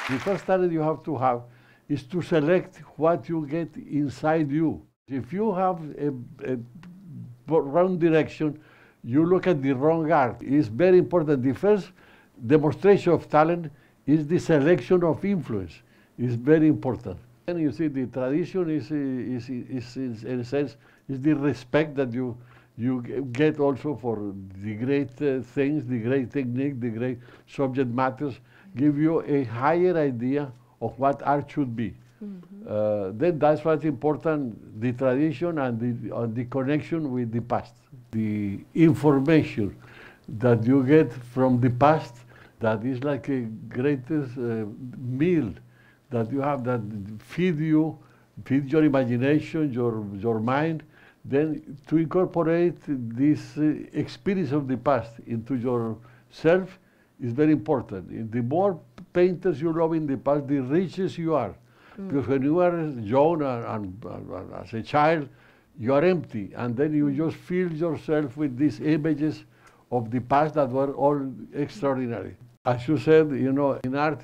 The first talent you have to have is to select what you get inside you. If you have a wrong direction, you look at the wrong art. It's very important. The first demonstration of talent is the selection of influence. It's very important. And you see, the tradition is in a sense, is the respect that you get also for the great things, the great technique, the great subject matters, give you a higher idea of what art should be. Then that's what's important, the tradition and the connection with the past. The information that you get from the past, that is like a greatest meal that you have, that feed your imagination, your mind. Then to incorporate this experience of the past into yourself is very important. The more painters you love in the past, the richest you are. Because when you are young and as a child, you are empty, and then you just fill yourself with these images of the past that were all extraordinary. As you said, you know, in art,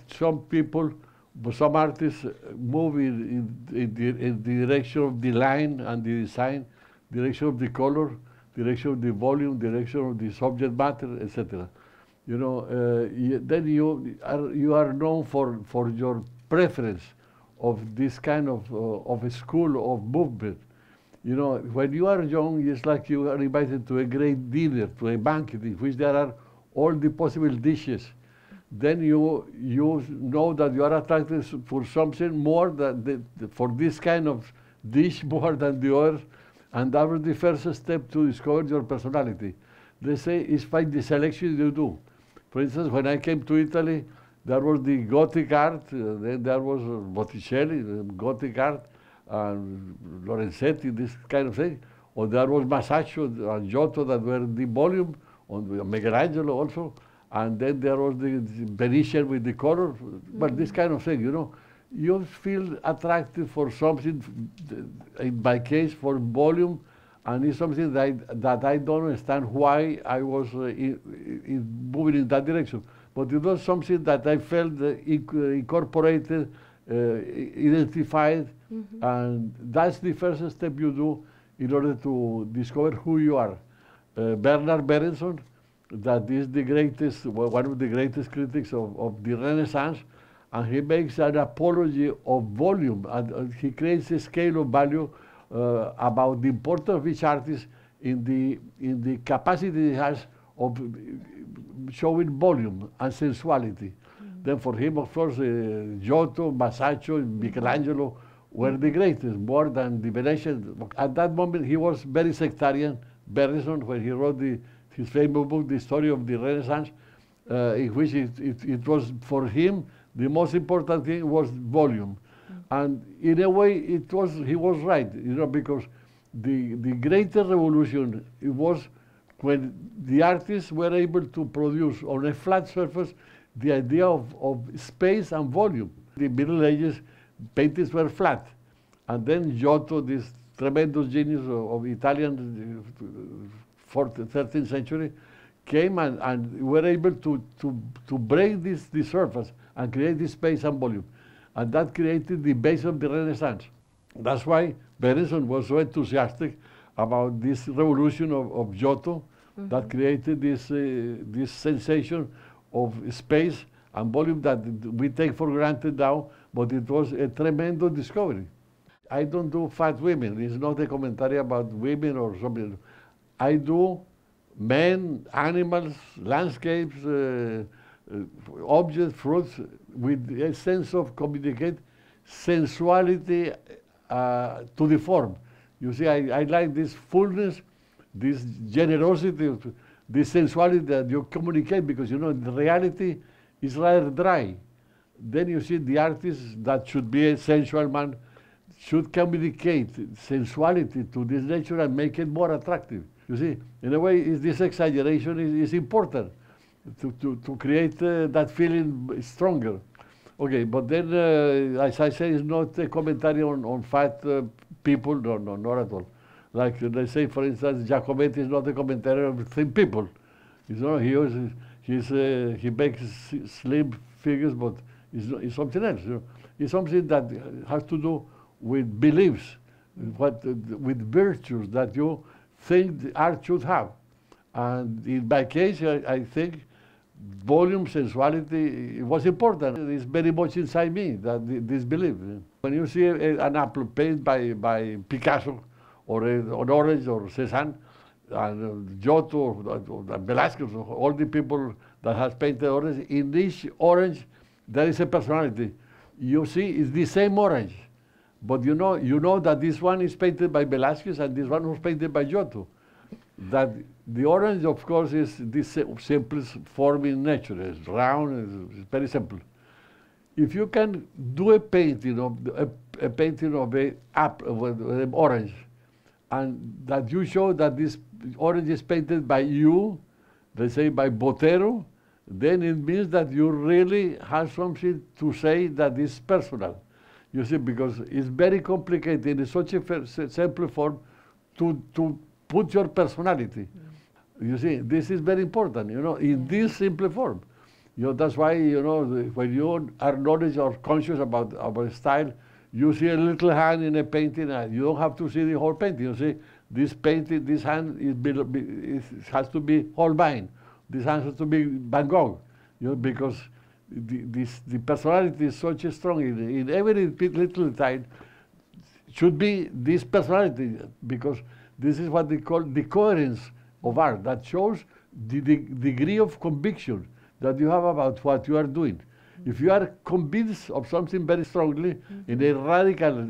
some artists move in the direction of the line and the design, direction of the color, direction of the volume, direction of the subject matter, etc. You know, then you are known for your preference of this kind of a school of movement. You know, when you are young, it's like you are invited to a great dinner, to a banquet, in which there are all the possible dishes. Then you know that you are attracted for something more for this kind of dish more than the others, and that was the first step to discover your personality. They say it's by the selection you do. For instance, when I came to Italy, there was the Gothic art, then there was Botticelli, Gothic art, and Lorenzetti, this kind of thing. Or there was Masaccio and Giotto that were the volume, and Michelangelo also. And then there was the Venetian with the color, but this kind of thing, you know. You feel attracted for something, in my case, for volume, and it's something that I don't understand why I was moving in that direction. But it was something that I felt incorporated, identified, and that's the first step you do in order to discover who you are. Bernard Berenson, that is the greatest, one of the greatest critics of the Renaissance, and he makes an apology of volume, and he creates a scale of value about the importance of each artist in the capacity he has of showing volume and sensuality. Then for him, of course, Giotto, Masaccio, Michelangelo were the greatest, more than the Venetian. At that moment, he was very sectarian. Berenson, when he wrote his famous book, The Story of the Renaissance, in which it was, for him, the most important thing was volume. And in a way, he was right, you know, because the greatest revolution, it was when the artists were able to produce on a flat surface the idea of space and volume. In the Middle Ages, paintings were flat. And then Giotto, this tremendous genius of Italian 13th century, came and were able to break this surface and create this space and volume. And that created the base of the Renaissance. That's why Berenson was so enthusiastic about this revolution of Giotto that created this sensation of space and volume that we take for granted now, but it was a tremendous discovery. I don't do fat women. It's not a commentary about women or something. I do men, animals, landscapes, objects, fruits, with a sense of communicate sensuality to the form. You see, I like this fullness, this generosity, this sensuality that you communicate, because you know the reality is rather dry. Then you see the artist that should be a sensual man should communicate sensuality to this nature and make it more attractive. You see, in a way, this exaggeration is important to create that feeling stronger. Okay, but then, as I say, it's not a commentary on fat people. No, not at all. Like they say, for instance, Giacometti is not a commentary on thin people. You know, he makes slim figures, but It's something else. It's something that has to do with beliefs, with virtues that you think the art should have. And in my case, I think volume, sensuality, it was important. It's very much inside me, this belief. When you see an apple painted by Picasso, or an orange, or Cézanne, and Giotto, or Velázquez, all the people that has painted orange, in each orange there is a personality. You see, it's the same orange, but you know that this one is painted by Velázquez and this one was painted by Giotto. That the orange, of course, is the simplest form in nature. It's round, it's very simple. If you can do a painting of an orange, and that you show that this orange is painted by you, let's say by Botero, then it means that you really have something to say that is personal. You see, because it's very complicated in such a simple form to put your personality. You see, this is very important, in this simple form. That's why, when you are knowledge or conscious about our style, you see a little hand in a painting, and you don't have to see the whole painting. You see, this painting, this hand has to be Holbein. This hand has to be Van Gogh, because the personality is such strong in every little time. Should be this personality, because this is what they call the coherence of art, that shows the degree of conviction that you have about what you are doing. If you are convinced of something very strongly in a radical,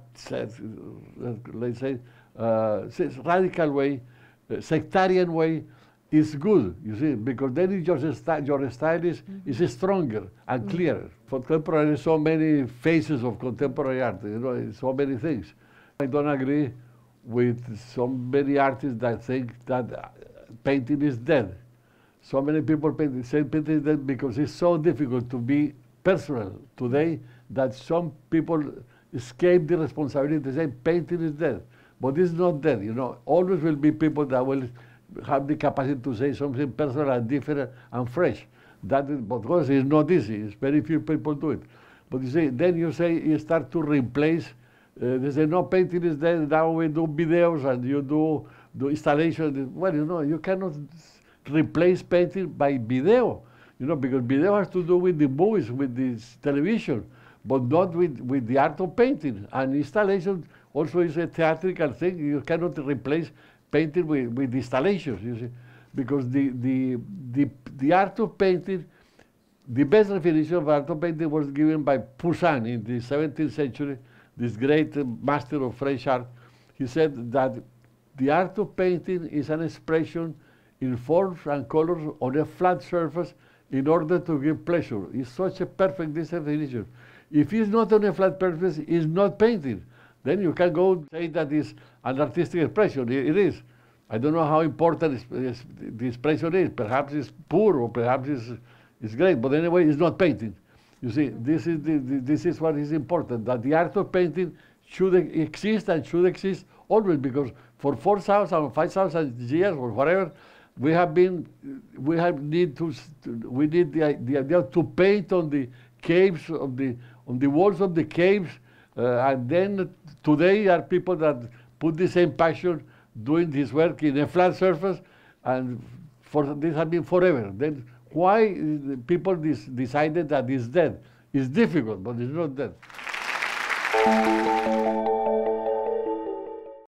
let's say, radical way, sectarian way, it's good, you see, because then your style is stronger and clearer. For contemporary, so many phases of contemporary art, so many things. I don't agree with so many artists that think that painting is dead. So many people say painting is dead because it's so difficult to be personal today that some people escape the responsibility to say painting is dead. But it's not dead, Always will be people that will have the capacity to say something personal and different and fresh. That is, of course, it's not easy. It's very few people do it. But then you start to replace. They say, no, painting is dead. Now we do videos and you do installations. Well, you cannot replace painting by video, because video has to do with the movies, with the television, but not with the art of painting. And installation also is a theatrical thing. You cannot replace painting with installations, you see, because the art of painting, the best definition of art of painting was given by Poussin in the 17th century, this great master of French art. He said that the art of painting is an expression in forms and colors on a flat surface in order to give pleasure. It's such a perfect definition. If it's not on a flat surface, it's not painting. Then you can go and say that it's an artistic expression. It is. I don't know how important the expression is. Perhaps it's poor, or perhaps it's great. But anyway, it's not painting. You see, this is what is important, that the art of painting should exist and should exist always, because for 4,000 or 5,000 years or whatever, we need the idea to paint on the caves, on the walls of the caves, and then today are people that put the same passion doing this work in a flat surface, and this has been forever. Then why people decided that it's dead? It's difficult, but it's not dead.